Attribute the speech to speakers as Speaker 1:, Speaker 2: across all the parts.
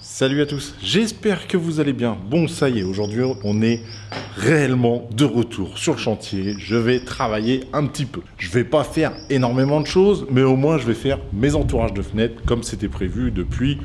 Speaker 1: Salut à tous, j'espère que vous allez bien. Bon, ça y est, aujourd'hui on est réellement de retour sur le chantier. Je vais travailler un petit peu. Je vais pas faire énormément de choses, mais au moins je vais faire mes entourages de fenêtres comme c'était prévu depuis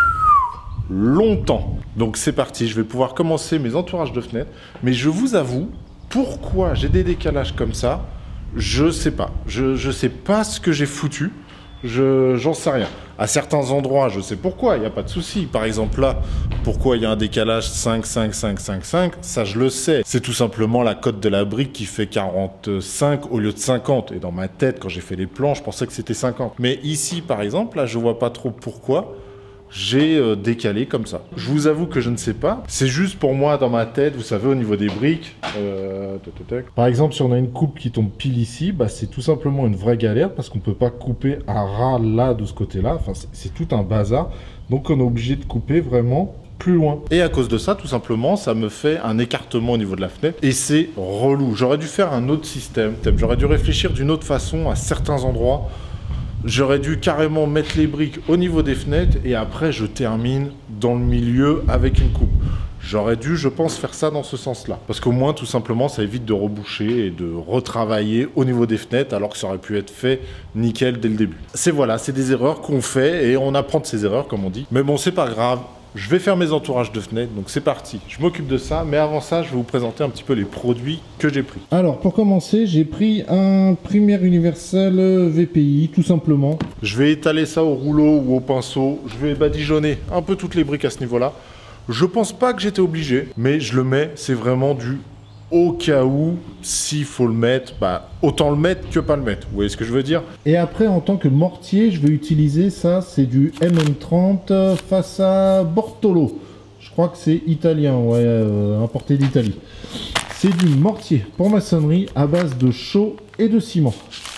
Speaker 1: longtemps. Donc c'est parti, je vais pouvoir commencer mes entourages de fenêtres. Mais je vous avoue, pourquoi j'ai des décalages comme ça, je sais pas. Je sais pas ce que j'ai foutu. J'en sais rien. À certains endroits, je sais pourquoi, il n'y a pas de souci. Par exemple là, pourquoi il y a un décalage 5, 5, 5, 5, 5, ça je le sais. C'est tout simplement la cote de la brique qui fait 45 au lieu de 50. Et dans ma tête, quand j'ai fait les plans, je pensais que c'était 50. Mais ici, par exemple, là, je vois pas trop pourquoi j'ai décalé comme ça. Je vous avoue que je ne sais pas. C'est juste pour moi dans ma tête, vous savez, au niveau des briques. Par exemple, si on a une coupe qui tombe pile ici, bah, c'est tout simplement une vraie galère parce qu'on ne peut pas couper à ras là de ce côté-là. Enfin, c'est tout un bazar. Donc on est obligé de couper vraiment plus loin. Et à cause de ça, tout simplement, ça me fait un écartement au niveau de la fenêtre. Et c'est relou. J'aurais dû faire un autre système. J'aurais dû réfléchir d'une autre façon à certains endroits. J'aurais dû carrément mettre les briques au niveau des fenêtres et après je termine dans le milieu avec une coupe. J'aurais dû, je pense, faire ça dans ce sens-là. Parce qu'au moins, tout simplement, ça évite de reboucher et de retravailler au niveau des fenêtres alors que ça aurait pu être fait nickel dès le début. C'est des erreurs qu'on fait et on apprend de ces erreurs, comme on dit. Mais bon, c'est pas grave. Je vais faire mes entourages de fenêtres, donc c'est parti. Je m'occupe de ça, mais avant ça, je vais vous présenter un petit peu les produits que j'ai pris. Alors, pour commencer, j'ai pris un Première Universal VPI, tout simplement. Je vais étaler ça au rouleau ou au pinceau. Je vais badigeonner un peu toutes les briques à ce niveau-là. Je pense pas que j'étais obligé, mais je le mets, c'est vraiment du au cas où, s'il faut le mettre, bah, autant le mettre que pas le mettre. Vous voyez ce que je veux dire? Et après, en tant que mortier, je vais utiliser ça, c'est du MM30 face à Bortolo. Je crois que c'est italien, ouais, importé d'Italie. C'est du mortier pour maçonnerie à base de chaux et de ciment.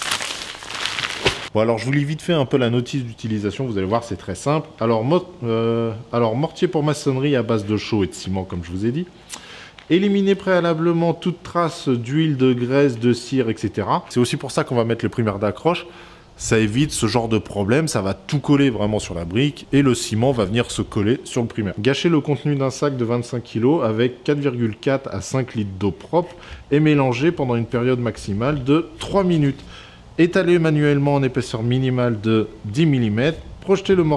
Speaker 1: Bon, alors je vous lis vite fait un peu la notice d'utilisation, vous allez voir, c'est très simple. Alors mortier pour maçonnerie à base de chaux et de ciment, comme je vous ai dit. Éliminer préalablement toute trace d'huile, de graisse, de cire, etc. C'est aussi pour ça qu'on va mettre le primaire d'accroche. Ça évite ce genre de problème, ça va tout coller vraiment sur la brique et le ciment va venir se coller sur le primaire. Gâcher le contenu d'un sac de 25 kg avec 4,4 à 5 litres d'eau propre et mélanger pendant une période maximale de 3 minutes. Étaler manuellement en épaisseur minimale de 10 mm. Protéger le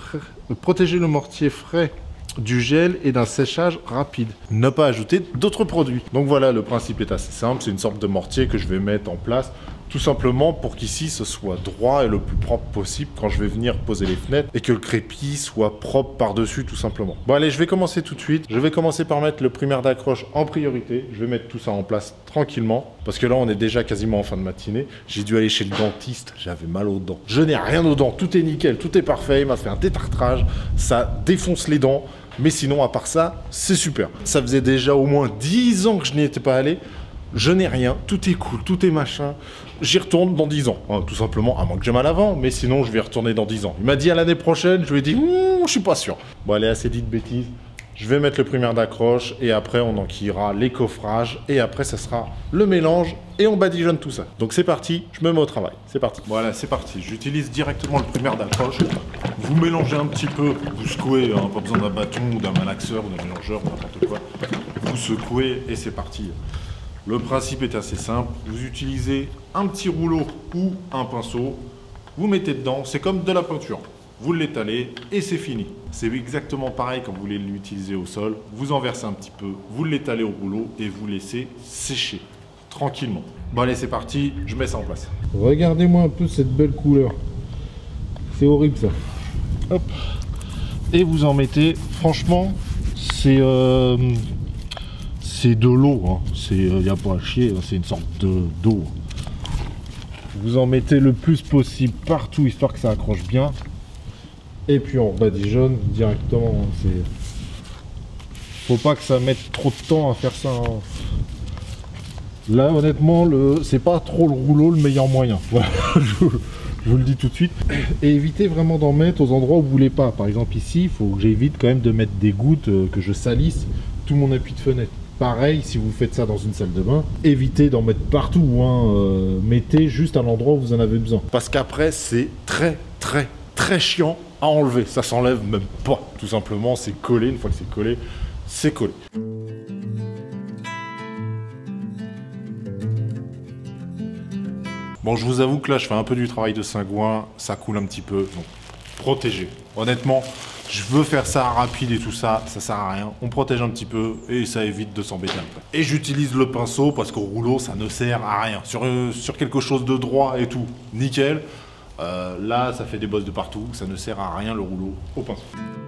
Speaker 1: mortier frais du gel et d'un séchage rapide. Ne pas ajouter d'autres produits. Donc voilà, le principe est assez simple. C'est une sorte de mortier que je vais mettre en place tout simplement pour qu'ici ce soit droit et le plus propre possible quand je vais venir poser les fenêtres et que le crépi soit propre par-dessus tout simplement. Bon allez, je vais commencer tout de suite. Je vais commencer par mettre le primaire d'accroche en priorité. Je vais mettre tout ça en place tranquillement parce que là on est déjà quasiment en fin de matinée. J'ai dû aller chez le dentiste, j'avais mal aux dents. Je n'ai rien aux dents, tout est nickel, tout est parfait. Il m'a fait un détartrage, ça défonce les dents. Mais sinon, à part ça, c'est super. Ça faisait déjà au moins 10 ans que je n'y étais pas allé. Je n'ai rien, tout est cool, tout est machin. J'y retourne dans 10 ans, tout simplement, à moins que j'ai mal avant, mais sinon je vais y retourner dans 10 ans. Il m'a dit à l'année prochaine, je lui ai dit, je suis pas sûr. Bon allez, assez dit de bêtises. Je vais mettre le primaire d'accroche et après on enquillera les coffrages et après ça sera le mélange et on badigeonne tout ça. Donc c'est parti, je me mets au travail, c'est parti. Voilà, c'est parti, j'utilise directement le primaire d'accroche. Vous mélangez un petit peu, vous secouez, hein, pas besoin d'un bâton ou d'un malaxeur ou d'un mélangeur ou n'importe quoi. Vous secouez et c'est parti. Le principe est assez simple, vous utilisez un petit rouleau ou un pinceau, vous mettez dedans, c'est comme de la peinture. Vous l'étalez et c'est fini. C'est exactement pareil quand vous voulez l'utiliser au sol. Vous en versez un petit peu, vous l'étalez au rouleau et vous laissez sécher tranquillement. Bon allez, c'est parti, je mets ça en place. Regardez-moi un peu cette belle couleur. C'est horrible ça. Hop. Et vous en mettez, franchement, c'est de l'eau. Hein. Il n'y a pas à chier, c'est une sorte d'eau. Vous en mettez le plus possible partout, histoire que ça accroche bien. Et puis on badigeonne directement. Faut pas que ça mette trop de temps à faire ça. Hein. Là honnêtement, c'est pas trop le rouleau le meilleur moyen. Voilà, je vous le dis tout de suite. Et évitez vraiment d'en mettre aux endroits où vous voulez pas. Par exemple ici, il faut que j'évite quand même de mettre des gouttes, que je salisse tout mon appui de fenêtre. Pareil, si vous faites ça dans une salle de bain, évitez d'en mettre partout. Hein. Mettez juste à l'endroit où vous en avez besoin. Parce qu'après, c'est très chiant à enlever. Ça s'enlève même pas, tout simplement. C'est collé. Une fois que c'est collé, c'est collé. Bon, je vous avoue que là, je fais un peu du travail de cingouin, ça coule un petit peu, donc protégez. Honnêtement, je veux faire ça rapide et tout ça, ça sert à rien. On protège un petit peu et ça évite de s'embêter un peu. Et j'utilise le pinceau parce qu'au rouleau, ça ne sert à rien. Sur quelque chose de droit et tout, nickel. Là, ça fait des bosses de partout, ça ne sert à rien le rouleau au pinceau.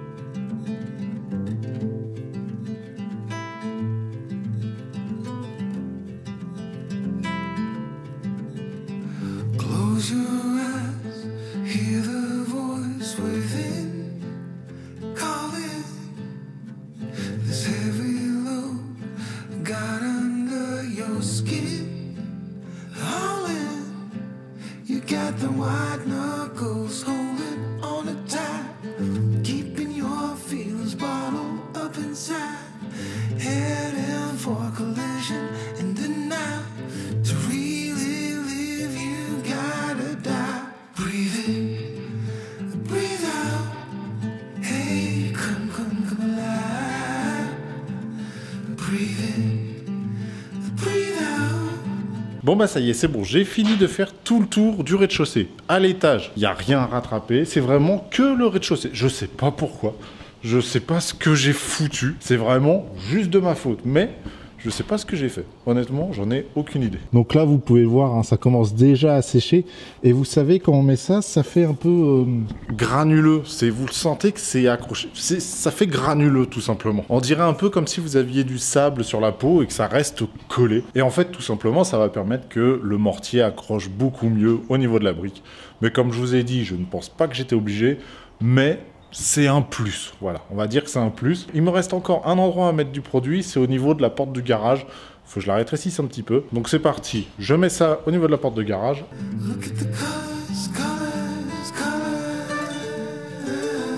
Speaker 2: Close your eyes, hear the voice within, calling this heavy load got under your skin. All in, you got the white knuckles holding on it tight, keeping your feelings bottled up inside, heading for collision and denial. To really live, you gotta die. Breathe in, breathe out. Hey, come alive. Breathe in, breathe out.
Speaker 1: Bon bah ça y est, c'est bon, j'ai fini de faire tout le tour du rez-de-chaussée. À l'étage, il n'y a rien à rattraper, c'est vraiment que le rez-de-chaussée. Je sais pas pourquoi, je sais pas ce que j'ai foutu, c'est vraiment juste de ma faute, mais je sais pas ce que j'ai fait. Honnêtement, j'en ai aucune idée. Donc là, vous pouvez le voir, hein, ça commence déjà à sécher. Et vous savez, quand on met ça, ça fait un peu granuleux. Vous le sentez que c'est accroché. Ça fait granuleux, tout simplement. On dirait un peu comme si vous aviez du sable sur la peau et que ça reste collé. Et en fait, tout simplement, ça va permettre que le mortier accroche beaucoup mieux au niveau de la brique. Mais comme je vous ai dit, je ne pense pas que j'étais obligé, mais c'est un plus, voilà, on va dire que c'est un plus. Il me reste encore un endroit à mettre du produit, c'est au niveau de la porte du garage. Faut que je la rétrécisse un petit peu. Donc c'est parti, je mets ça au niveau de la porte de garage.
Speaker 2: Look at the colors, colors, colors.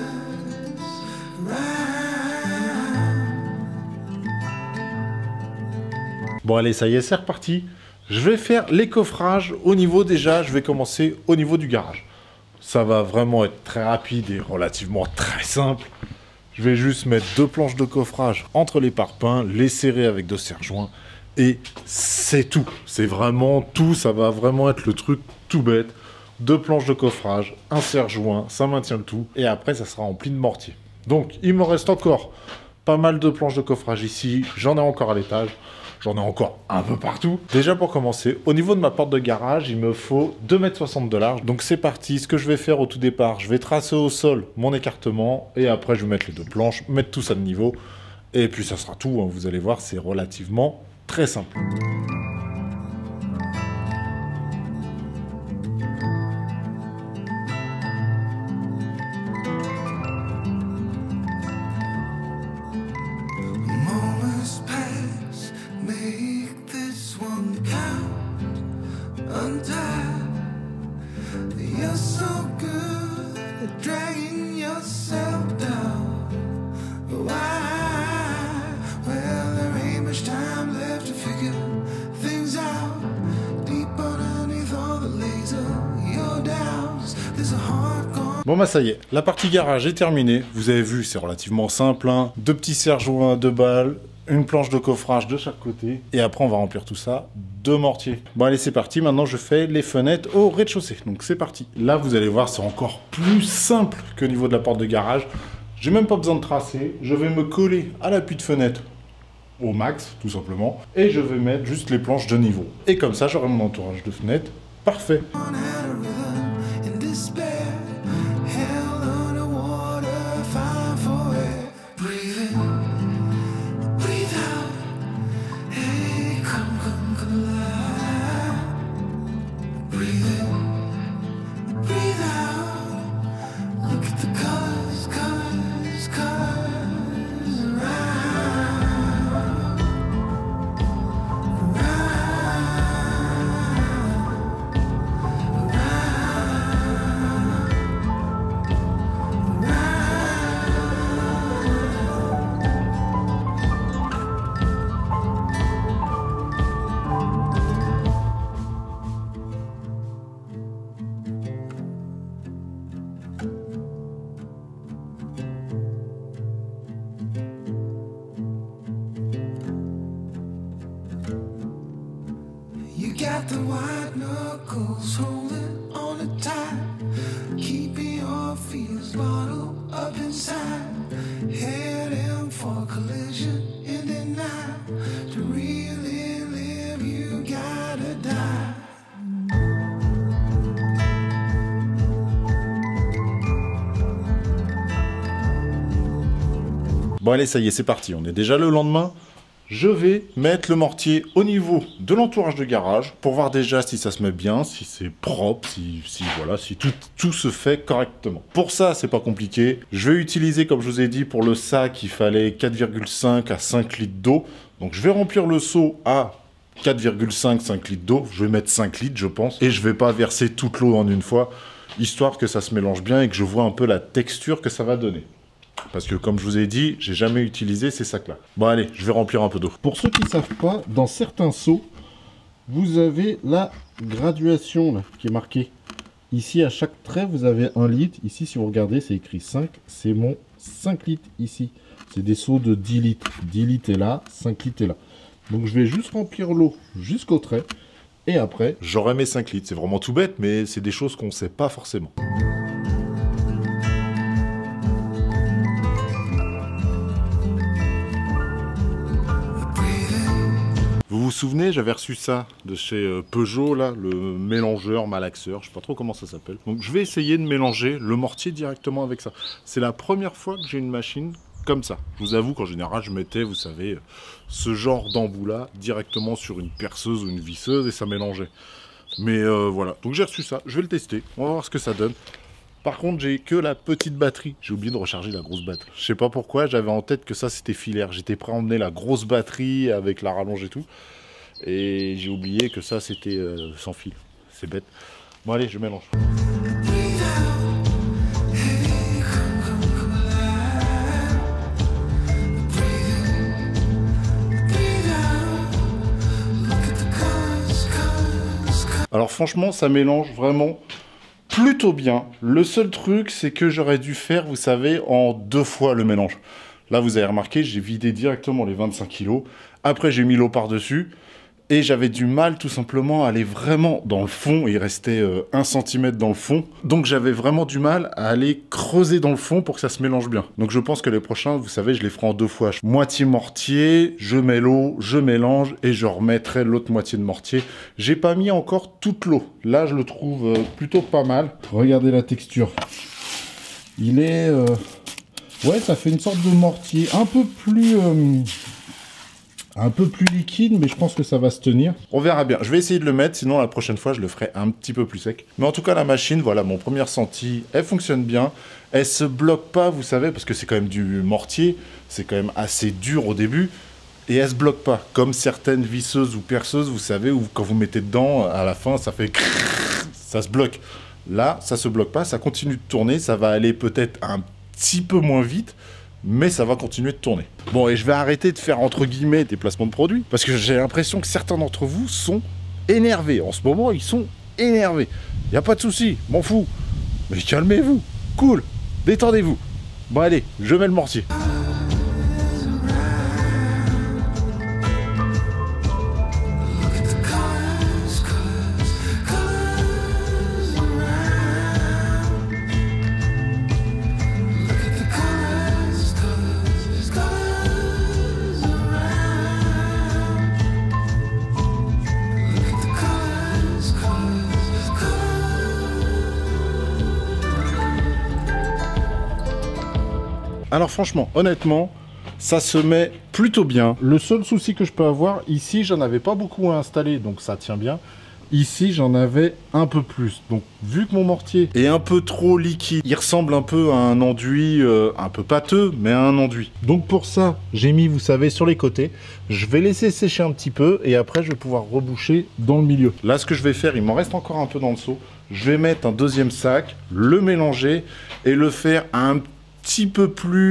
Speaker 1: Bon allez, ça y est, c'est reparti. Je vais faire les coffrages au niveau déjà, je vais commencer au niveau du garage. Ça va vraiment être très rapide et relativement très simple. Je vais juste mettre 2 planches de coffrage entre les parpaings, les serrer avec 2 serre-joints et c'est tout. C'est vraiment tout, ça va vraiment être le truc tout bête. 2 planches de coffrage, un serre-joint, ça maintient le tout et après ça sera rempli de mortier. Donc il me reste encore pas mal de planches de coffrage ici, j'en ai encore à l'étage. J'en ai encore un peu partout. Déjà pour commencer, au niveau de ma porte de garage, il me faut 2,60 m de large. Donc c'est parti, ce que je vais faire au tout départ, je vais tracer au sol mon écartement et après je vais mettre les 2 planches, mettre tout ça de niveau. Et puis ça sera tout, hein. Vous allez voir, c'est relativement très simple.
Speaker 2: Moments pass, make this one count. Untied, you're so good at dragging yourself down. Why? Well, there ain't much time left to figure things out. Deep underneath all the laser, your doubts, there's a heart gone.
Speaker 1: Bon bah ça y est, la partie garage est terminée. Vous avez vu, c'est relativement simple, hein. 2 petits serre-joints, 2 balles, une planche de coffrage de chaque côté. Et après, on va remplir tout ça de mortier. Bon allez, c'est parti. Maintenant, je fais les fenêtres au rez-de-chaussée. Donc c'est parti. Là, vous allez voir, c'est encore plus simple qu'au niveau de la porte de garage. J'ai même pas besoin de tracer. Je vais me coller à l'appui de fenêtre au max, tout simplement. Et je vais mettre juste les planches de niveau. Et comme ça, j'aurai mon entourage de fenêtre parfait.
Speaker 2: On had a rhythm in despair, held underwater, fine for air. Breathe in, breathe out. Hey, come alive. Breathe in, breathe out. Look at the colors, colors, colors around. Around. the white knuckles holding on it tight, keeping your fears bottled up inside, heading for collision in the night. To really live, you gotta die.
Speaker 1: Bon allez, ça y est, c'est parti, on est déjà le lendemain. Je vais mettre le mortier au niveau de l'entourage de garage pour voir déjà si ça se met bien, si c'est propre, si tout se fait correctement. Pour ça, c'est pas compliqué. Je vais utiliser, comme je vous ai dit, pour le sac, il fallait 4,5 à 5 litres d'eau. Donc je vais remplir le seau à 4,5-5 litres d'eau. Je vais mettre 5 litres, je pense. Et je vais pas verser toute l'eau en une fois, histoire que ça se mélange bien et que je vois un peu la texture que ça va donner. Parce que comme je vous ai dit, j'ai jamais utilisé ces sacs-là. Bon allez, je vais remplir un peu d'eau. Pour ceux qui ne savent pas, dans certains seaux, vous avez la graduation là, qui est marquée. Ici, à chaque trait, vous avez 1 litre. Ici, si vous regardez, c'est écrit 5. C'est mon 5 litres ici. C'est des seaux de 10 litres. 10 litres est là, 5 litres est là. Donc je vais juste remplir l'eau jusqu'au trait. Et après, j'aurai mes 5 litres. C'est vraiment tout bête, mais c'est des choses qu'on ne sait pas forcément. Vous vous souvenez, j'avais reçu ça de chez Peugeot, là, le mélangeur, malaxeur, je sais pas trop comment ça s'appelle. Donc je vais essayer de mélanger le mortier directement avec ça. C'est la première fois que j'ai une machine comme ça. Je vous avoue qu'en général, je mettais, vous savez, ce genre d'embout-là directement sur une perceuse ou une visseuse et ça mélangeait. Mais voilà, donc j'ai reçu ça, je vais le tester, on va voir ce que ça donne. Par contre, j'ai que la petite batterie. J'ai oublié de recharger la grosse batterie. Je sais pas pourquoi, j'avais en tête que ça c'était filaire. J'étais prêt à emmener la grosse batterie avec la rallonge et tout. Et j'ai oublié que ça c'était sans fil. C'est bête. Bon allez, je mélange. Alors franchement, ça mélange vraiment plutôt bien. Le seul truc, c'est que j'aurais dû faire, vous savez, en 2 fois le mélange. Là, vous avez remarqué, j'ai vidé directement les 25 kg. Après, j'ai mis l'eau par-dessus. Et j'avais du mal, tout simplement, à aller vraiment dans le fond. Il restait 1 cm dans le fond. Donc, j'avais vraiment du mal à aller creuser dans le fond pour que ça se mélange bien. Donc, je pense que les prochains, vous savez, je les ferai en 2 fois. Moitié mortier, je mets l'eau, je mélange et je remettrai l'autre moitié de mortier. J'ai pas mis encore toute l'eau. Là, je le trouve plutôt pas mal. Regardez la texture. Il est... Ouais, ça fait une sorte de mortier un peu plus liquide, mais je pense que ça va se tenir. On verra bien. Je vais essayer de le mettre, sinon la prochaine fois, je le ferai un petit peu plus sec. Mais en tout cas, la machine, voilà, mon premier ressenti, elle fonctionne bien. Elle se bloque pas, vous savez, parce que c'est quand même du mortier. C'est quand même assez dur au début. Et elle se bloque pas, comme certaines visseuses ou perceuses, vous savez, où quand vous mettez dedans, à la fin, ça fait... ça se bloque. Là, ça se bloque pas, ça continue de tourner. Ça va aller peut-être un petit peu moins vite, mais ça va continuer de tourner. Bon, et je vais arrêter de faire entre guillemets des placements de produits, parce que j'ai l'impression que certains d'entre vous sont énervés. En ce moment, ils sont énervés. Y a pas de souci, m'en fous. Mais calmez-vous, cool, détendez-vous. Bon allez, je mets le mortier. Alors franchement, honnêtement, ça se met plutôt bien. Le seul souci que je peux avoir, ici, j'en avais pas beaucoup à installer, donc ça tient bien. Ici, j'en avais un peu plus. Donc, vu que mon mortier est un peu trop liquide, il ressemble un peu à un enduit, un peu pâteux, mais à un enduit. Donc pour ça, j'ai mis, vous savez, sur les côtés. Je vais laisser sécher un petit peu et après, je vais pouvoir reboucher dans le milieu. Là, ce que je vais faire, il m'en reste encore un peu dans le seau. Je vais mettre un deuxième sac, le mélanger et le faire à un petit peu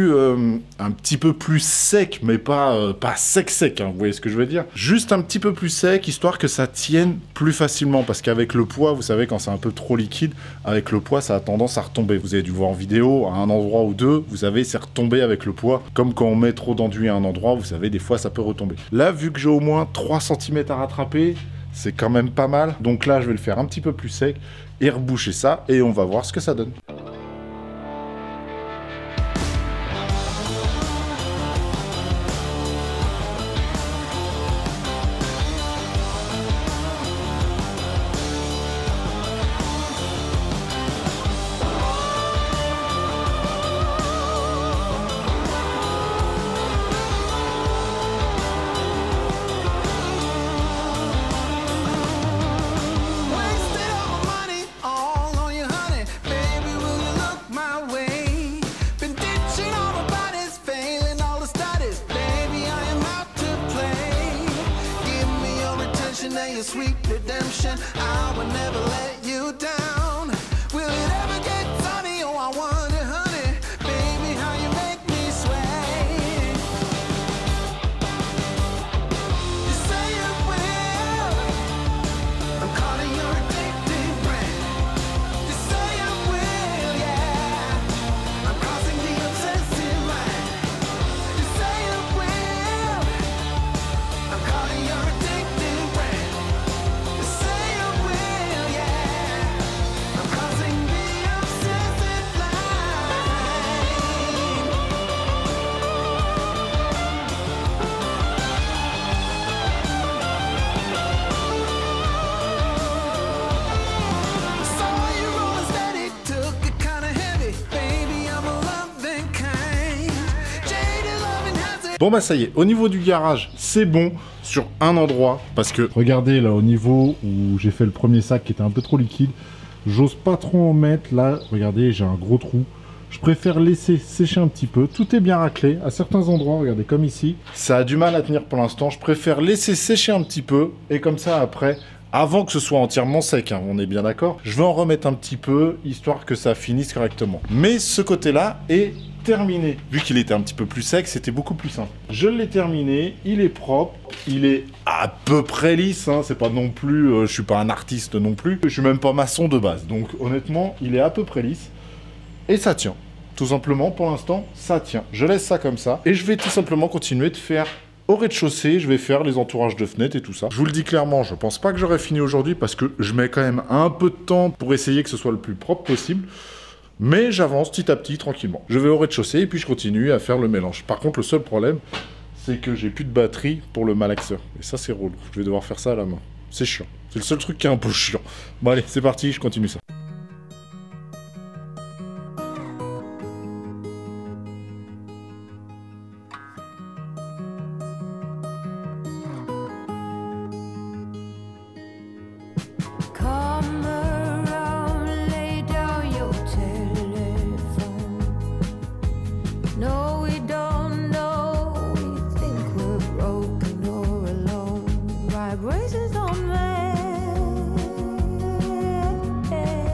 Speaker 1: plus sec, mais pas sec, hein, vous voyez ce que je veux dire. Juste un petit peu plus sec, histoire que ça tienne plus facilement, parce qu'avec le poids, vous savez, quand c'est un peu trop liquide, avec le poids, ça a tendance à retomber. Vous avez dû voir en vidéo, à un endroit ou deux, vous savez, c'est retombé avec le poids, comme quand on met trop d'enduit à un endroit, vous savez, des fois, ça peut retomber. Là, vu que j'ai au moins 3 cm à rattraper, c'est quand même pas mal. Donc là, je vais le faire un petit peu plus sec et reboucher ça et on va voir ce que ça donne.
Speaker 2: Sweet redemption, I will never let you down. Will it ever get sunny? Oh, I wonder, honey, baby, how you make me sway. You say you will, I'm calling your addictive brand. You say you will, yeah, I'm crossing the obsessive line. You say you will, I'm calling your addictive brand.
Speaker 1: Bon bah ça y est, au niveau du garage, c'est bon sur un endroit, parce que regardez là au niveau où j'ai fait le premier sac qui était un peu trop liquide, j'ose pas trop en mettre, là regardez j'ai un gros trou, je préfère laisser sécher un petit peu, tout est bien raclé, à certains endroits, regardez comme ici, ça a du mal à tenir pour l'instant, je préfère laisser sécher un petit peu, et comme ça après, avant que ce soit entièrement sec, hein, on est bien d'accord, je vais en remettre un petit peu, histoire que ça finisse correctement. Mais ce côté-là est terminé. Vu qu'il était un petit peu plus sec, c'était beaucoup plus simple. Je l'ai terminé, il est propre, il est à peu près lisse, hein, c'est pas non plus, je suis pas un artiste non plus, je suis même pas maçon de base, donc honnêtement, il est à peu près lisse, et ça tient. Tout simplement, pour l'instant, ça tient. Je laisse ça comme ça, et je vais tout simplement continuer de faire au rez-de-chaussée, je vais faire les entourages de fenêtres et tout ça. Je vous le dis clairement, je pense pas que j'aurai fini aujourd'hui, parce que je mets quand même un peu de temps pour essayer que ce soit le plus propre possible. Mais j'avance petit à petit, tranquillement. Je vais au rez-de-chaussée et puis je continue à faire le mélange. Par contre, le seul problème, c'est que j'ai plus de batterie pour le malaxeur. Et ça, c'est relou. Je vais devoir faire ça à la main. C'est chiant. C'est le seul truc qui est un peu chiant. Bon, allez, c'est parti, je continue ça.
Speaker 2: Vibrations on me.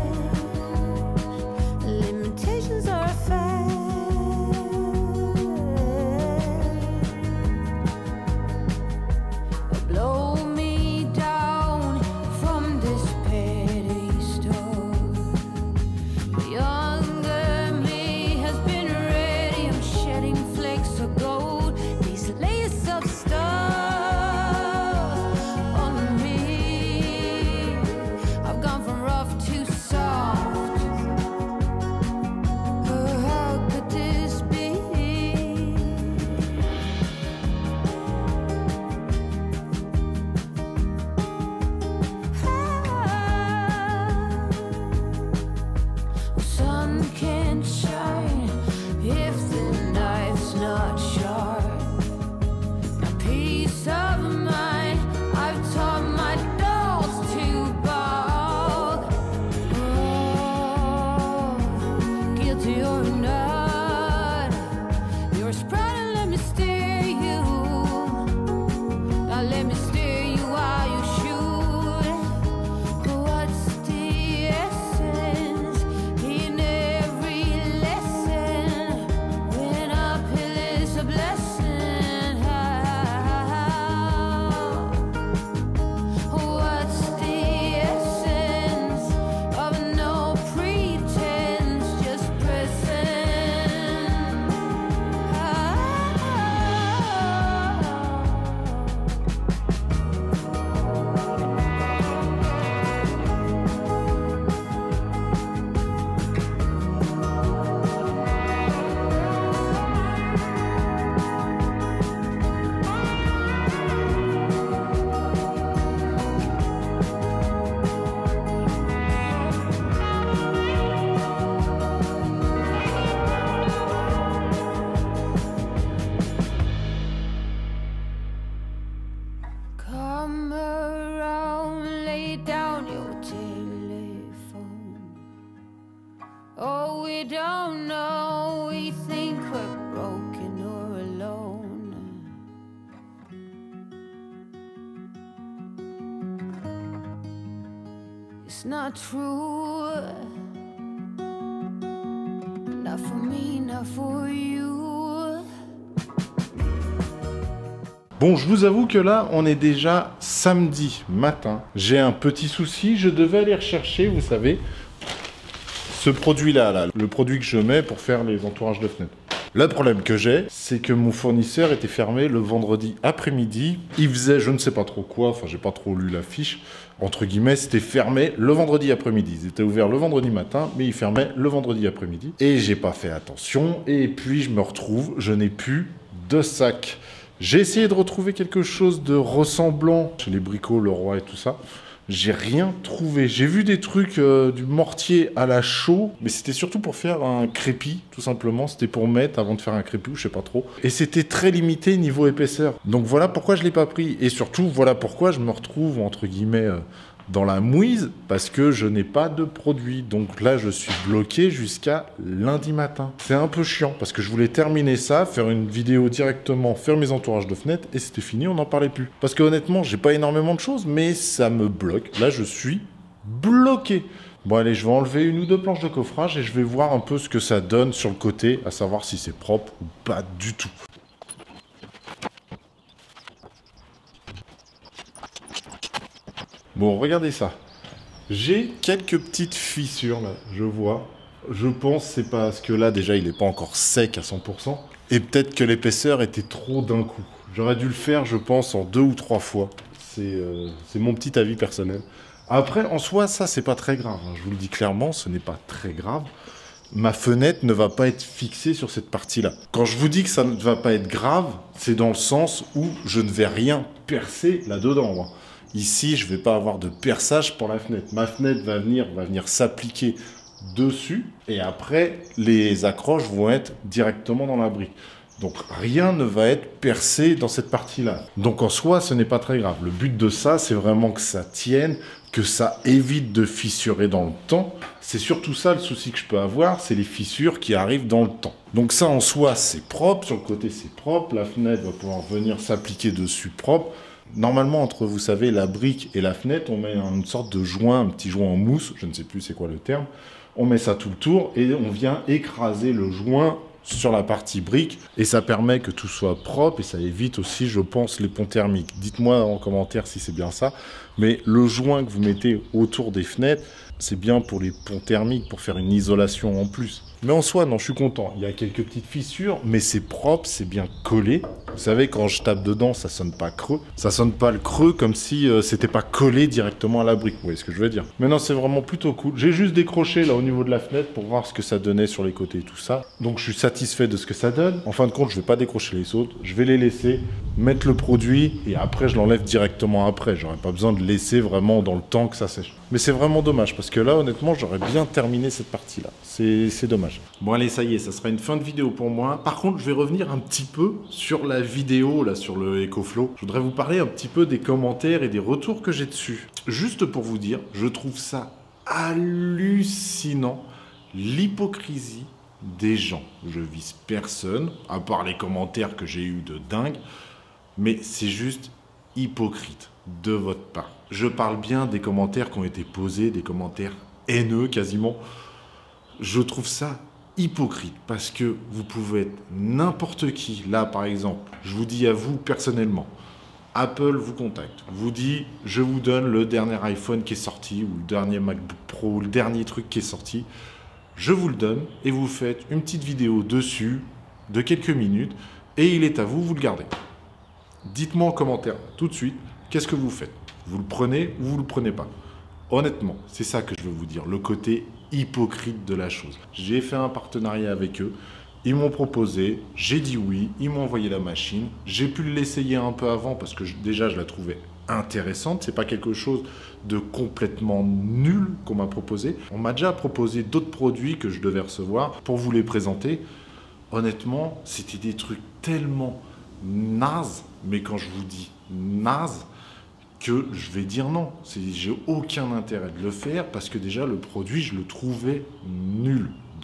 Speaker 2: It's not true. Not for me, not for you.
Speaker 1: Bon, je vous avoue que là, on est déjà samedi matin. J'ai un petit souci, je devais aller rechercher, vous savez, ce produit-là, là, le produit que je mets pour faire les entourages de fenêtres. Le problème que j'ai, c'est que mon fournisseur était fermé le vendredi après-midi. Il faisait je ne sais pas trop quoi, enfin j'ai pas trop lu la fiche. Entre guillemets, c'était fermé le vendredi après-midi. Ils étaient ouverts le vendredi matin, mais ils fermaient le vendredi après-midi. Et j'ai pas fait attention, et puis je me retrouve, je n'ai plus de sac. J'ai essayé de retrouver quelque chose de ressemblant chez les Bricots, Leroy et tout ça. J'ai rien trouvé. J'ai vu des trucs du mortier à la chaux, mais c'était surtout pour faire un crépi, tout simplement. C'était pour mettre avant de faire un crépi, ou je sais pas trop. Et c'était très limité niveau épaisseur. Donc voilà pourquoi je l'ai pas pris. Et surtout, voilà pourquoi je me retrouve, entre guillemets, dans la mouise, parce que je n'ai pas de produit. Donc là, je suis bloqué jusqu'à lundi matin. C'est un peu chiant, parce que je voulais terminer ça, faire une vidéo directement, faire mes entourages de fenêtres, et c'était fini, on n'en parlait plus. Parce que honnêtement, j'ai pas énormément de choses, mais ça me bloque. Là, je suis bloqué. Bon allez, je vais enlever une ou deux planches de coffrage, et je vais voir un peu ce que ça donne sur le côté, à savoir si c'est propre ou pas du tout. Bon, regardez ça. J'ai quelques petites fissures, là, je vois. Je pense que c'est parce que là, déjà, il n'est pas encore sec à 100%. Et peut-être que l'épaisseur était trop d'un coup. J'aurais dû le faire, je pense, en 2 ou 3 fois. C'est mon petit avis personnel. Après, en soi, ça, c'est pas très grave. Je vous le dis clairement, ce n'est pas très grave. Ma fenêtre ne va pas être fixée sur cette partie-là. Quand je vous dis que ça ne va pas être grave, c'est dans le sens où je ne vais rien percer là-dedans, moi. Ici, je ne vais pas avoir de perçage pour la fenêtre. Ma fenêtre va venir s'appliquer dessus. Et après, les accroches vont être directement dans la brique. Donc, rien ne va être percé dans cette partie-là. Donc, en soi, ce n'est pas très grave. Le but de ça, c'est vraiment que ça tienne, que ça évite de fissurer dans le temps. C'est surtout ça le souci que je peux avoir, c'est les fissures qui arrivent dans le temps. Donc ça, en soi, c'est propre. Sur le côté, c'est propre. La fenêtre va pouvoir venir s'appliquer dessus propre. Normalement, entre, vous savez, la brique et la fenêtre, on met une sorte de joint, un petit joint en mousse, je ne sais plus c'est quoi le terme. On met ça tout le tour et on vient écraser le joint sur la partie brique. Et ça permet que tout soit propre et ça évite aussi, je pense, les ponts thermiques. Dites-moi en commentaire si c'est bien ça. Mais le joint que vous mettez autour des fenêtres, c'est bien pour les ponts thermiques, pour faire une isolation en plus. Mais en soi, non, je suis content. Il y a quelques petites fissures, mais c'est propre, c'est bien collé. Vous savez, quand je tape dedans, ça sonne pas creux. Ça sonne pas le creux comme si c'était pas collé directement à la brique. Vous voyez ce que je veux dire? Mais non, c'est vraiment plutôt cool. J'ai juste décroché là au niveau de la fenêtre pour voir ce que ça donnait sur les côtés et tout ça. Donc je suis satisfait de ce que ça donne. En fin de compte, je vais pas décrocher les autres. Je vais les laisser, mettre le produit et après je l'enlève directement après. J'aurais pas besoin de laisser vraiment dans le temps que ça sèche. Mais c'est vraiment dommage parce que là, honnêtement, j'aurais bien terminé cette partie-là. C'est dommage. Bon, allez, ça y est, ça sera une fin de vidéo pour moi. Par contre, je vais revenir un petit peu sur la vidéo, là, sur le EcoFlow. Je voudrais vous parler un petit peu des commentaires et des retours que j'ai dessus. Juste pour vous dire, je trouve ça hallucinant, l'hypocrisie des gens. Je vise personne, à part les commentaires que j'ai eu de dingue, mais c'est juste hypocrite de votre part. Je parle bien des commentaires qui ont été posés, des commentaires haineux quasiment. Je trouve ça hypocrite parce que vous pouvez être n'importe qui. Là, par exemple, je vous dis à vous personnellement, Apple vous contacte, vous dit je vous donne le dernier iPhone qui est sorti ou le dernier MacBook Pro ou le dernier truc qui est sorti. Je vous le donne et vous faites une petite vidéo dessus de quelques minutes et il est à vous, vous le gardez. Dites-moi en commentaire tout de suite, qu'est-ce que vous faites? Vous le prenez ou vous le prenez pas? Honnêtement, c'est ça que je veux vous dire, le côté hypocrite de la chose. J'ai fait un partenariat avec eux, ils m'ont proposé, j'ai dit oui, ils m'ont envoyé la machine, j'ai pu l'essayer un peu avant parce que déjà je la trouvais intéressante, c'est pas quelque chose de complètement nul qu'on m'a proposé. On m'a déjà proposé d'autres produits que je devais recevoir pour vous les présenter. Honnêtement, c'était des trucs tellement nazes, mais quand je vous dis naze, que je vais dire non. J'ai aucun intérêt de le faire parce que déjà le produit, je le trouvais nul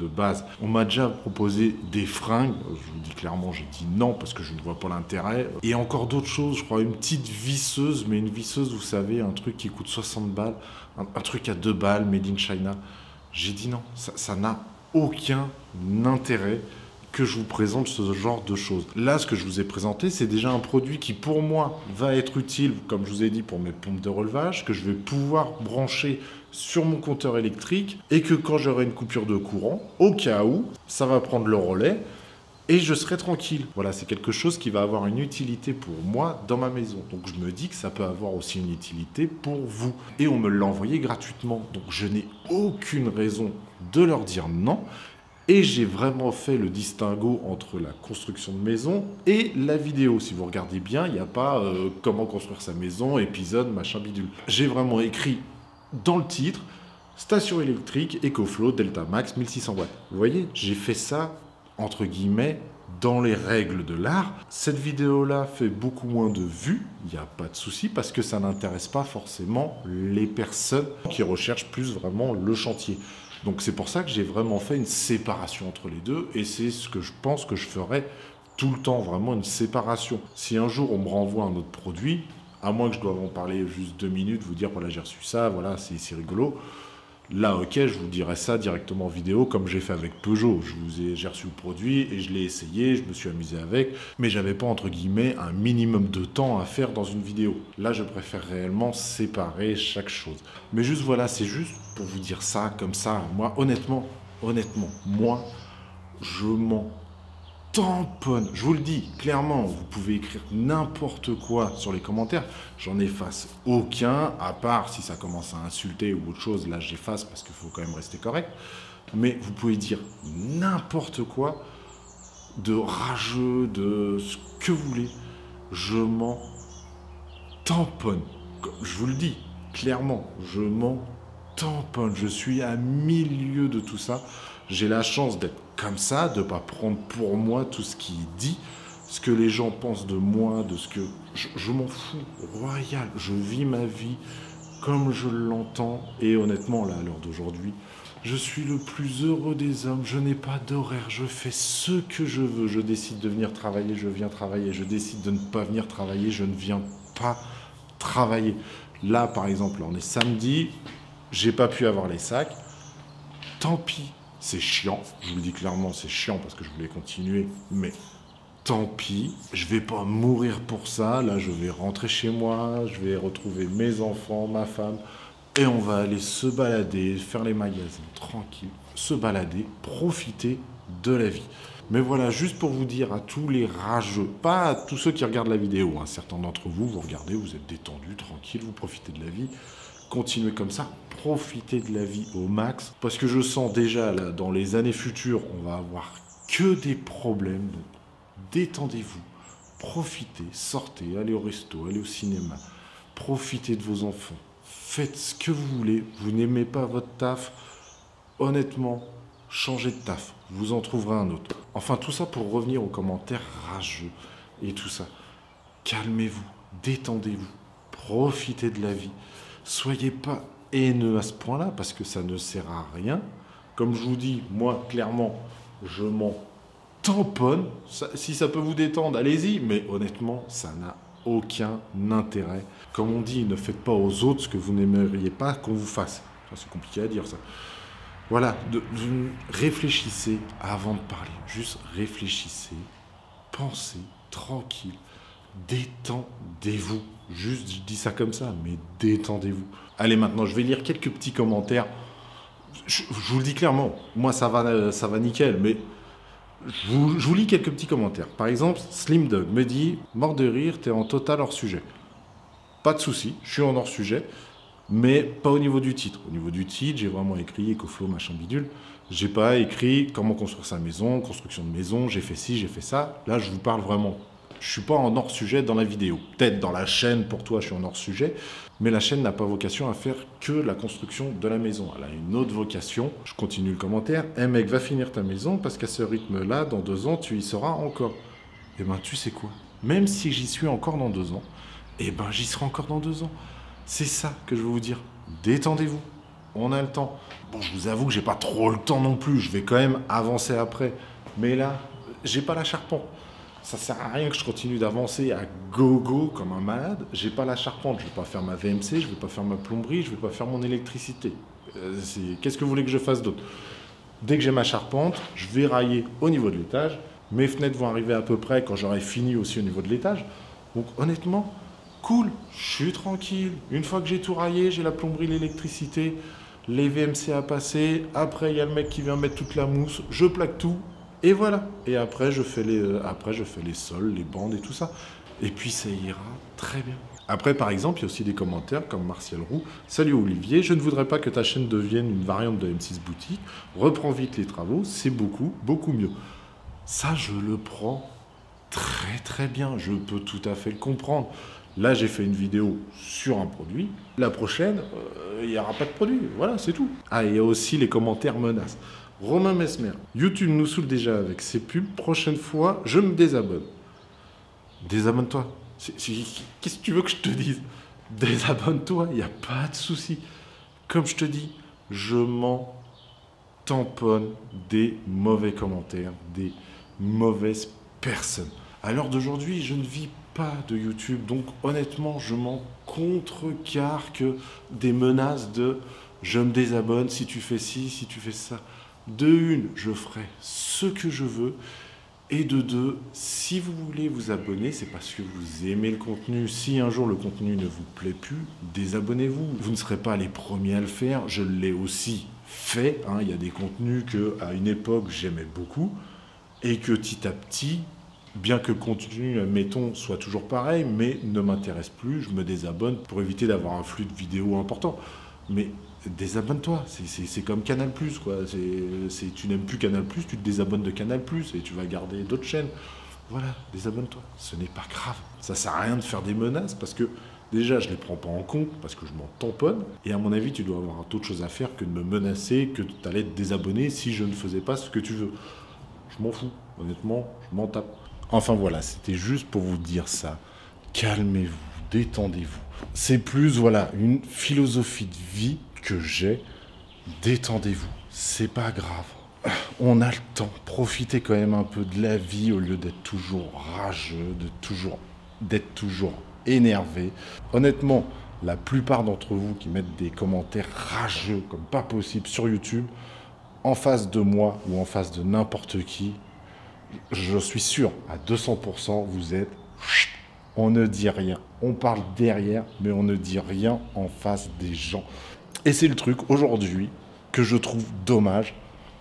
Speaker 1: de base. On m'a déjà proposé des fringues. Je vous dis clairement, j'ai dit non parce que je ne vois pas l'intérêt. Et encore d'autres choses, je crois une petite visseuse, mais une visseuse, vous savez, un truc qui coûte 60 balles, un truc à 2 balles, made in China. J'ai dit non, ça n'a aucun intérêt que je vous présente ce genre de choses. Là, ce que je vous ai présenté, c'est déjà un produit qui, pour moi, va être utile, comme je vous ai dit, pour mes pompes de relevage, que je vais pouvoir brancher sur mon compteur électrique et que quand j'aurai une coupure de courant, au cas où, ça va prendre le relais et je serai tranquille. Voilà, c'est quelque chose qui va avoir une utilité pour moi dans ma maison. Donc je me dis que ça peut avoir aussi une utilité pour vous. Et on me l'a envoyé gratuitement. Donc je n'ai aucune raison de leur dire non. Et j'ai vraiment fait le distinguo entre la construction de maison et la vidéo. Si vous regardez bien, il n'y a pas comment construire sa maison, épisode, machin bidule. J'ai vraiment écrit dans le titre, station électrique, EcoFlow, Delta Max, 1600 watts. Vous voyez, j'ai fait ça, entre guillemets, dans les règles de l'art. Cette vidéo-là fait beaucoup moins de vues, il n'y a pas de souci, parce que ça n'intéresse pas forcément les personnes qui recherchent plus vraiment le chantier. Donc c'est pour ça que j'ai vraiment fait une séparation entre les deux, et c'est ce que je pense que je ferai tout le temps, vraiment une séparation. Si un jour on me renvoie un autre produit, à moins que je doive en parler juste 2 minutes, vous dire voilà j'ai reçu ça, voilà c'est rigolo, là ok je vous dirai ça directement en vidéo comme j'ai fait avec Peugeot. J'ai reçu le produit et je l'ai essayé, je me suis amusé avec, mais j'avais pas entre guillemets un minimum de temps à faire dans une vidéo. Là je préfère réellement séparer chaque chose. Mais juste voilà, c'est juste pour vous dire ça comme ça. Moi honnêtement, moi je m'en tamponne. Je vous le dis clairement, vous pouvez écrire n'importe quoi sur les commentaires. J'en efface aucun, à part si ça commence à insulter ou autre chose. Là, j'efface parce qu'il faut quand même rester correct. Mais vous pouvez dire n'importe quoi, de rageux, de ce que vous voulez. Je m'en tamponne. Je vous le dis clairement, je m'en tamponne. Je suis à milieu de tout ça. J'ai la chance d'être comme ça, de ne pas prendre pour moi tout ce qui est dit, ce que les gens pensent de moi, de ce que... Je m'en fous, royal. Je vis ma vie comme je l'entends. Et honnêtement, là, à l'heure d'aujourd'hui, je suis le plus heureux des hommes. Je n'ai pas d'horaire, je fais ce que je veux. Je décide de venir travailler, je viens travailler. Je décide de ne pas venir travailler, je ne viens pas travailler. Là, par exemple, on est samedi, j'ai pas pu avoir les sacs. Tant pis. C'est chiant, je vous le dis clairement, c'est chiant parce que je voulais continuer, mais tant pis, je vais pas mourir pour ça. Là, je vais rentrer chez moi, je vais retrouver mes enfants, ma femme, et on va aller se balader, faire les magasins, tranquille, se balader, profiter de la vie. Mais voilà, juste pour vous dire à tous les rageux, pas à tous ceux qui regardent la vidéo, hein, certains d'entre vous, vous regardez, vous êtes détendus, tranquille, vous profitez de la vie. Continuez comme ça, profitez de la vie au max, parce que je sens déjà, là, dans les années futures, on va avoir que des problèmes, donc détendez-vous, profitez, sortez, allez au resto, allez au cinéma, profitez de vos enfants, faites ce que vous voulez, vous n'aimez pas votre taf, honnêtement, changez de taf, vous en trouverez un autre. Enfin, tout ça pour revenir aux commentaires rageux et tout ça. Calmez-vous, détendez-vous, profitez de la vie. Soyez pas haineux à ce point-là, parce que ça ne sert à rien. Comme je vous dis, moi, clairement, je m'en tamponne. Si ça peut vous détendre, allez-y, mais honnêtement, ça n'a aucun intérêt. Comme on dit, ne faites pas aux autres ce que vous n'aimeriez pas qu'on vous fasse. C'est compliqué à dire, ça. Voilà, réfléchissez avant de parler. Juste réfléchissez, pensez, tranquille. Détendez-vous. Juste, je dis ça comme ça, mais détendez-vous. Allez, maintenant, je vais lire quelques petits commentaires. Je vous le dis clairement, moi, ça va nickel, mais je vous lis quelques petits commentaires. Par exemple, Slim Dog me dit « Mort de rire, t'es en total hors sujet. » Pas de souci, je suis en hors sujet, mais pas au niveau du titre. Au niveau du titre, j'ai vraiment écrit EcoFlow, machin bidule. J'ai pas écrit comment construire sa maison, construction de maison, j'ai fait ci, j'ai fait ça. Là, je vous parle vraiment. Je suis pas en hors-sujet dans la vidéo. Peut-être dans la chaîne, pour toi, je suis en hors-sujet. Mais la chaîne n'a pas vocation à faire que la construction de la maison. Elle a une autre vocation. Je continue le commentaire. « mec, va finir ta maison parce qu'à ce rythme-là, dans 2 ans, tu y seras encore. » Eh ben, tu sais quoi? Même si j'y suis encore dans 2 ans, eh ben, j'y serai encore dans 2 ans. C'est ça que je veux vous dire. Détendez-vous. On a le temps. Bon, je vous avoue que j'ai pas trop le temps non plus. Je vais quand même avancer après. Mais là, j'ai pas la charpente. Ça sert à rien que je continue d'avancer à gogo comme un malade. J'ai pas la charpente. Je vais pas faire ma VMC, je vais pas faire ma plomberie, je vais pas faire mon électricité. Qu'est-ce que vous voulez que je fasse d'autre? Dès que j'ai ma charpente, je vais railler au niveau de l'étage. Mes fenêtres vont arriver à peu près quand j'aurai fini aussi au niveau de l'étage. Donc honnêtement, cool, je suis tranquille. Une fois que j'ai tout raillé, j'ai la plomberie, l'électricité, les VMC à passer. Après, il y a le mec qui vient mettre toute la mousse. Je plaque tout. Et voilà. Et après, je fais les sols, les bandes et tout ça. Et puis, ça ira très bien. Après, par exemple, il y a aussi des commentaires comme Martial Roux. Salut Olivier, je ne voudrais pas que ta chaîne devienne une variante de M6 Boutique. Reprends vite les travaux, c'est beaucoup, beaucoup mieux. Ça, je le prends très, très bien. Je peux tout à fait le comprendre. Là, j'ai fait une vidéo sur un produit. La prochaine, il n'y aura pas de produit. Voilà, c'est tout. Ah, il y a aussi les commentaires menaces. Romain Mesmer. YouTube nous saoule déjà avec ses pubs. Prochaine fois, je me désabonne. Désabonne-toi. Qu'est-ce que tu veux que je te dise? Désabonne-toi, il n'y a pas de souci. Comme je te dis, je m'en tamponne des mauvais commentaires, des mauvaises personnes. À l'heure d'aujourd'hui, je ne vis pas de YouTube, donc honnêtement, je m'en contrecarre des menaces de « je me désabonne si tu fais ci, si tu fais ça ». De une, je ferai ce que je veux. Et de deux, si vous voulez vous abonner, c'est parce que vous aimez le contenu. Si un jour le contenu ne vous plaît plus, désabonnez-vous. Vous ne serez pas les premiers à le faire. Je l'ai aussi fait. Il y a des contenus qu'à une époque j'aimais beaucoup et que petit à petit, bien que le contenu, admettons, soit toujours pareil, mais ne m'intéresse plus, je me désabonne pour éviter d'avoir un flux de vidéos important. Mais désabonne-toi, c'est comme Canal+, quoi. Tu n'aimes plus Canal+, tu te désabonnes de Canal+, et tu vas garder d'autres chaînes. Voilà, désabonne-toi. Ce n'est pas grave. Ça sert à rien de faire des menaces, parce que déjà, je ne les prends pas en compte, parce que je m'en tamponne. Et à mon avis, tu dois avoir d'autres choses à faire que de me menacer, que tu allais te désabonner si je ne faisais pas ce que tu veux. Je m'en fous. Honnêtement, je m'en tape. Enfin voilà, c'était juste pour vous dire ça. Calmez-vous, détendez-vous. C'est plus, voilà, une philosophie de vie que j'ai. Détendez-vous, c'est pas grave. On a le temps. Profitez quand même un peu de la vie au lieu d'être toujours rageux, d'être toujours énervé. Honnêtement, la plupart d'entre vous qui mettent des commentaires rageux comme pas possible sur YouTube, en face de moi ou en face de n'importe qui, je suis sûr, à 200%, vous êtes... On ne dit rien. On parle derrière, mais on ne dit rien en face des gens. Et c'est le truc, aujourd'hui, que je trouve dommage.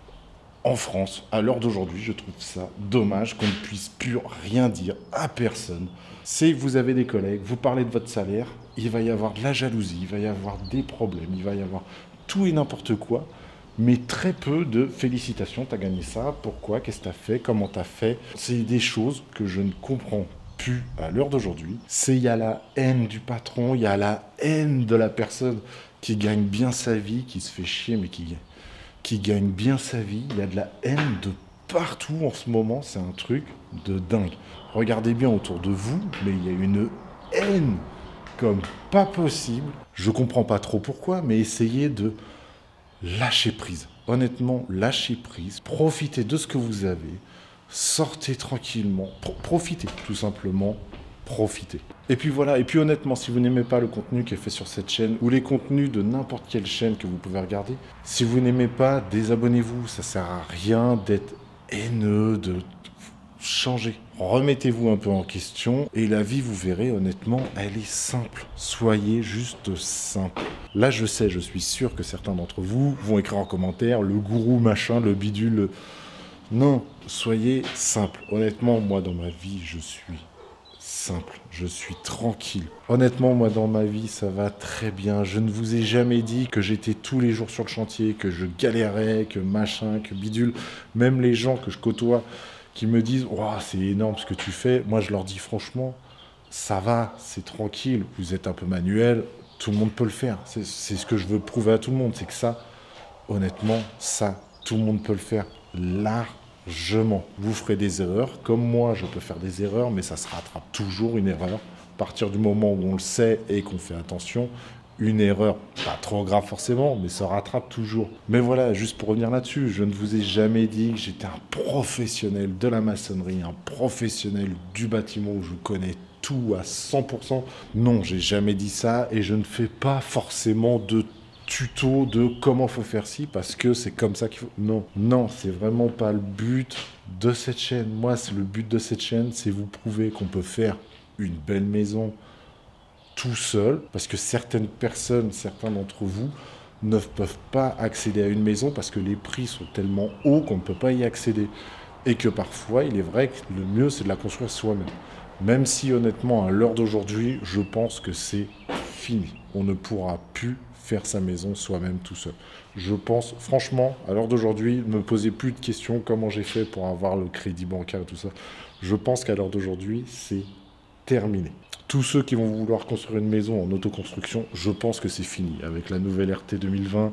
Speaker 1: En France, à l'heure d'aujourd'hui, je trouve ça dommage qu'on ne puisse plus rien dire à personne. C'est vous avez des collègues, vous parlez de votre salaire, il va y avoir de la jalousie, il va y avoir des problèmes, il va y avoir tout et n'importe quoi. Mais très peu de félicitations, t'as gagné ça, pourquoi, qu'est-ce que t'as fait, comment t'as fait. C'est des choses que je ne comprends plus à l'heure d'aujourd'hui. Il y a la haine du patron, il y a la haine de la personne qui gagne bien sa vie, qui se fait chier, mais qui gagne bien sa vie. Il y a de la haine de partout en ce moment, c'est un truc de dingue. Regardez bien autour de vous, mais il y a une haine comme pas possible. Je comprends pas trop pourquoi, mais essayez de lâcher prise. Honnêtement, lâchez prise. Profitez de ce que vous avez. Sortez tranquillement. Profitez, tout simplement. Profitez. Et puis voilà. Et puis honnêtement, si vous n'aimez pas le contenu qui est fait sur cette chaîne ou les contenus de n'importe quelle chaîne que vous pouvez regarder, si vous n'aimez pas, désabonnez-vous. Ça sert à rien d'être haineux, de changer. Remettez-vous un peu en question et la vie, vous verrez, honnêtement, elle est simple. Soyez juste simple. Là, je sais, je suis sûr que certains d'entre vous vont écrire en commentaire le gourou machin, le bidule. Non, soyez simple. Honnêtement, moi, dans ma vie, je suis simple. Je suis tranquille. Honnêtement, moi, dans ma vie, ça va très bien. Je ne vous ai jamais dit que j'étais tous les jours sur le chantier, que je galérais, que machin, que bidule. Même les gens que je côtoie qui me disent « Oh, c'est énorme ce que tu fais », moi, je leur dis franchement, ça va, c'est tranquille. Vous êtes un peu manuel, tout le monde peut le faire. C'est ce que je veux prouver à tout le monde, c'est que ça, honnêtement, ça, tout le monde peut le faire largement. Vous ferez des erreurs, comme moi, je peux faire des erreurs, mais ça se rattrape toujours une erreur. À partir du moment où on le sait et qu'on fait attention, une erreur, pas trop grave forcément, mais ça rattrape toujours. Mais voilà, juste pour revenir là-dessus, je ne vous ai jamais dit que j'étais un professionnel de la maçonnerie, un professionnel du bâtiment où je connais tout à 100%. Non, j'ai jamais dit ça et je ne fais pas forcément de tuto de comment faut faire ci parce que c'est comme ça qu'il faut. Non, non, c'est vraiment pas le but de cette chaîne. Moi, c'est le but de cette chaîne, c'est vous prouver qu'on peut faire une belle maison tout seul, parce que certaines personnes, certains d'entre vous ne peuvent pas accéder à une maison parce que les prix sont tellement hauts qu'on ne peut pas y accéder. Et que parfois, il est vrai que le mieux, c'est de la construire soi-même. Même si, honnêtement, à l'heure d'aujourd'hui, je pense que c'est fini. On ne pourra plus faire sa maison soi-même tout seul. Je pense, franchement, à l'heure d'aujourd'hui, ne me posez plus de questions comment j'ai fait pour avoir le crédit bancaire et tout ça. Je pense qu'à l'heure d'aujourd'hui, c'est terminé. Tous ceux qui vont vouloir construire une maison en autoconstruction, je pense que c'est fini. Avec la nouvelle RT 2020,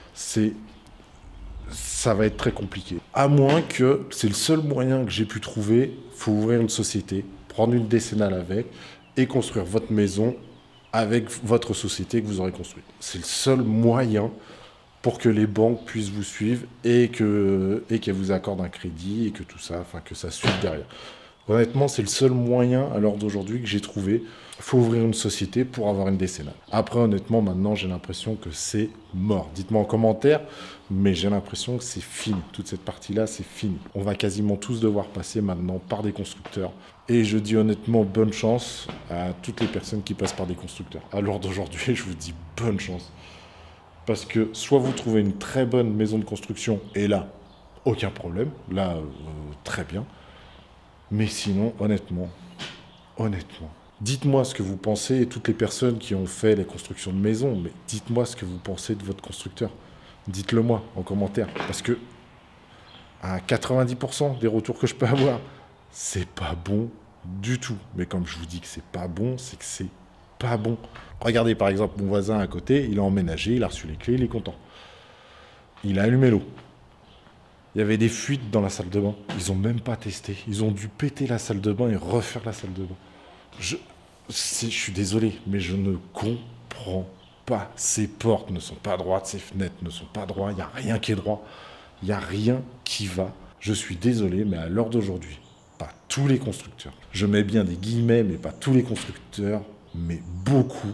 Speaker 1: ça va être très compliqué. À moins que, c'est le seul moyen que j'ai pu trouver, il faut ouvrir une société, prendre une décennale avec et construire votre maison avec votre société que vous aurez construite. C'est le seul moyen pour que les banques puissent vous suivre et qu'elles vous accordent un crédit et que tout ça, enfin que ça suive derrière. Honnêtement, c'est le seul moyen à l'heure d'aujourd'hui que j'ai trouvé. Il faut ouvrir une société pour avoir une décennale. Après, honnêtement, maintenant, j'ai l'impression que c'est mort. Dites-moi en commentaire, mais j'ai l'impression que c'est fini. Toute cette partie-là, c'est fini. On va quasiment tous devoir passer maintenant par des constructeurs. Et je dis honnêtement, bonne chance à toutes les personnes qui passent par des constructeurs. À l'heure d'aujourd'hui, je vous dis bonne chance. Parce que soit vous trouvez une très bonne maison de construction, et là, aucun problème. Là, très bien. Mais sinon, honnêtement, dites-moi ce que vous pensez, et toutes les personnes qui ont fait les constructions de maisons, mais dites-moi ce que vous pensez de votre constructeur. Dites-le moi en commentaire, parce que à 90% des retours que je peux avoir, c'est pas bon du tout. Mais comme je vous dis que c'est pas bon, c'est que c'est pas bon. Regardez par exemple mon voisin à côté, il a emménagé, il a reçu les clés, il est content. Il a allumé l'eau. Il y avait des fuites dans la salle de bain. Ils n'ont même pas testé. Ils ont dû péter la salle de bain et refaire la salle de bain. Je suis désolé, mais je ne comprends pas. Ces portes ne sont pas droites, ces fenêtres ne sont pas droites. Il n'y a rien qui est droit. Il n'y a rien qui va. Je suis désolé, mais à l'heure d'aujourd'hui, pas tous les constructeurs. Je mets bien des guillemets, mais pas tous les constructeurs, mais beaucoup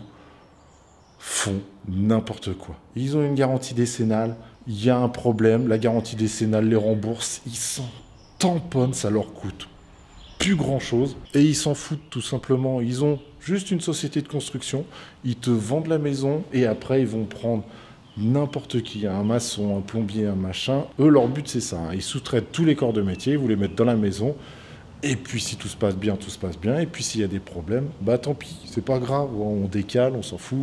Speaker 1: font n'importe quoi. Ils ont une garantie décennale. Il y a un problème, la garantie décennale les rembourse, ils s'en tamponnent, ça leur coûte plus grand chose et ils s'en foutent tout simplement. Ils ont juste une société de construction, ils te vendent la maison et après ils vont prendre n'importe qui, un maçon, un plombier, un machin. Eux, leur but c'est ça, hein. Ils sous-traitent tous les corps de métier, ils vous les mettent dans la maison et puis si tout se passe bien, tout se passe bien. Et puis s'il y a des problèmes, bah tant pis, c'est pas grave, on décale, on s'en fout.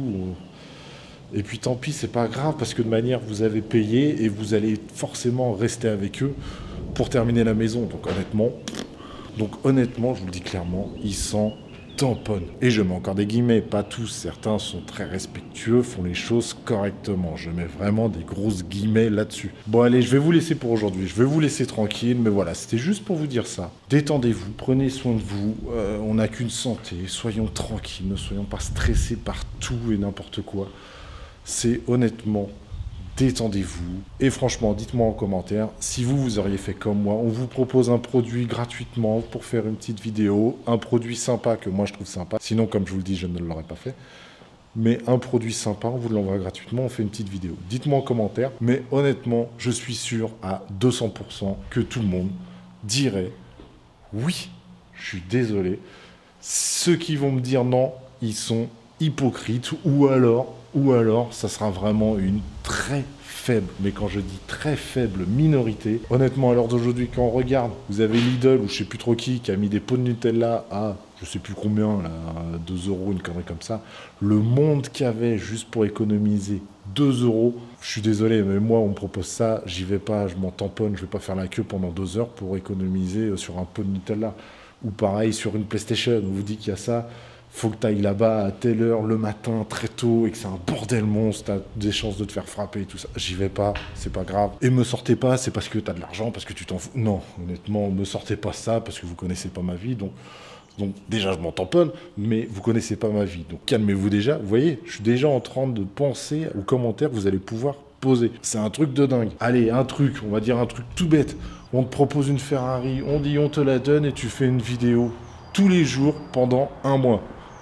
Speaker 1: Et puis tant pis, c'est pas grave, parce que de manière, vous avez payé et vous allez forcément rester avec eux pour terminer la maison. Donc honnêtement, je vous le dis clairement, ils s'en tamponnent. Et je mets encore des guillemets, pas tous, certains sont très respectueux, font les choses correctement. Je mets vraiment des grosses guillemets là-dessus. Bon allez, je vais vous laisser pour aujourd'hui, je vais vous laisser tranquille, mais voilà, c'était juste pour vous dire ça. Détendez-vous, prenez soin de vous, on n'a qu'une santé, soyons tranquilles, ne soyons pas stressés par tout et n'importe quoi. C'est honnêtement, détendez-vous. Et franchement, dites-moi en commentaire si vous auriez fait comme moi. On vous propose un produit gratuitement pour faire une petite vidéo. Un produit sympa que moi je trouve sympa. Sinon, comme je vous le dis, je ne l'aurais pas fait. Mais un produit sympa, on vous l'envoie gratuitement, on fait une petite vidéo. Dites-moi en commentaire. Mais honnêtement, je suis sûr à 200% que tout le monde dirait oui. Je suis désolé. Ceux qui vont me dire non, ils sont hypocrites ou alors ça sera vraiment une très faible, mais quand je dis très faible minorité, honnêtement à l'heure d'aujourd'hui quand on regarde, vous avez Lidl ou je sais plus trop qui a mis des pots de Nutella à je sais plus combien, là, 2 €, une connerie comme ça, le monde qu'il y avait juste pour économiser 2 €, je suis désolé, mais moi on me propose ça, j'y vais pas, je m'en tamponne, je vais pas faire la queue pendant 2 heures pour économiser sur un pot de Nutella, ou pareil sur une PlayStation, on vous dit qu'il y a ça, faut que tu ailles là-bas à telle heure le matin, très tôt, et que c'est un bordel monstre, t'as des chances de te faire frapper et tout ça. J'y vais pas, c'est pas grave. Et me sortez pas, c'est parce que t'as de l'argent, parce que tu t'en fous. Non, honnêtement, me sortez pas ça, parce que vous connaissez pas ma vie, donc Donc déjà, je m'en tamponne, mais vous connaissez pas ma vie. Donc calmez-vous déjà. Vous voyez, je suis déjà en train de penser aux commentaires que vous allez pouvoir poser. C'est un truc de dingue. Allez, un truc, on va dire un truc tout bête. On te propose une Ferrari, on dit on te la donne et tu fais une vidéo tous les jours pendant un mois.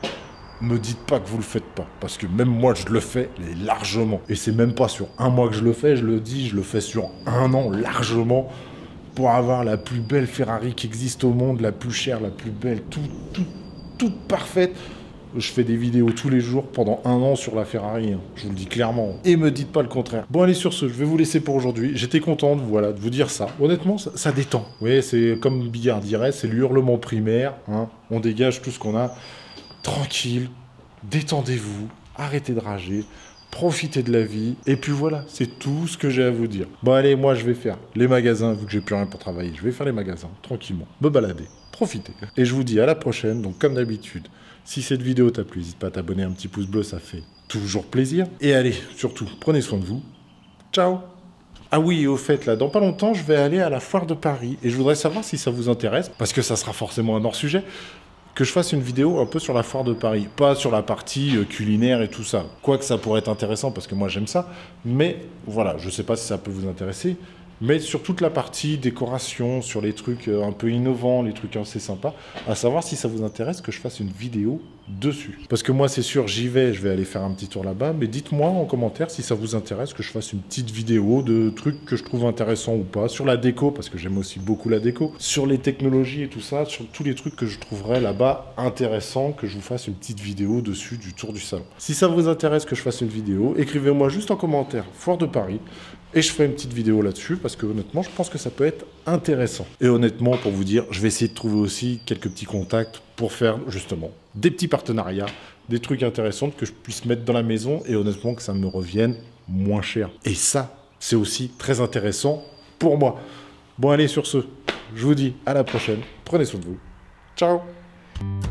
Speaker 1: Me dites pas que vous le faites pas, parce que même moi je le fais largement. Et c'est même pas sur un mois que je le fais, je le dis, je le fais sur un an largement pour avoir la plus belle Ferrari qui existe au monde, la plus chère, la plus belle, toute parfaite. Je fais des vidéos tous les jours pendant un an sur la Ferrari, hein. Je vous le dis clairement. Et me dites pas le contraire. Bon allez, sur ce, je vais vous laisser pour aujourd'hui. J'étais content de vous dire ça. Honnêtement, ça détend. Vous voyez, c'est comme Billard dirait, c'est l'hurlement primaire, hein. On dégage tout ce qu'on a. Tranquille, détendez-vous, arrêtez de rager, profitez de la vie. Et puis voilà, c'est tout ce que j'ai à vous dire. Bon allez, moi je vais faire les magasins, vu que j'ai plus rien pour travailler. Je vais faire les magasins, tranquillement, me balader, profiter. Et je vous dis à la prochaine, donc comme d'habitude. Si cette vidéo t'a plu, n'hésite pas à t'abonner, un petit pouce bleu, ça fait toujours plaisir. Et allez, surtout, prenez soin de vous. Ciao! Ah oui, et au fait, là, dans pas longtemps, je vais aller à la foire de Paris. Et je voudrais savoir si ça vous intéresse, parce que ça sera forcément un hors-sujet, que je fasse une vidéo un peu sur la foire de Paris. Pas sur la partie culinaire et tout ça. Quoique ça pourrait être intéressant, parce que moi j'aime ça. Mais voilà, je sais pas si ça peut vous intéresser. Mais sur toute la partie décoration, sur les trucs un peu innovants, les trucs assez sympas, à savoir si ça vous intéresse que je fasse une vidéo dessus. Parce que moi, c'est sûr, j'y vais, je vais aller faire un petit tour là-bas, mais dites-moi en commentaire si ça vous intéresse que je fasse une petite vidéo de trucs que je trouve intéressants ou pas, sur la déco, parce que j'aime aussi beaucoup la déco, sur les technologies et tout ça, sur tous les trucs que je trouverais là-bas intéressants, que je vous fasse une petite vidéo dessus du tour du salon. Si ça vous intéresse que je fasse une vidéo, écrivez-moi juste en commentaire Foire de Paris, et je ferai une petite vidéo là-dessus, parce que honnêtement, je pense que ça peut être intéressant. Et honnêtement, pour vous dire, je vais essayer de trouver aussi quelques petits contacts pour faire, justement, des petits partenariats, des trucs intéressants que je puisse mettre dans la maison, et honnêtement, que ça me revienne moins cher. Et ça, c'est aussi très intéressant pour moi. Bon, allez, sur ce, je vous dis à la prochaine. Prenez soin de vous. Ciao!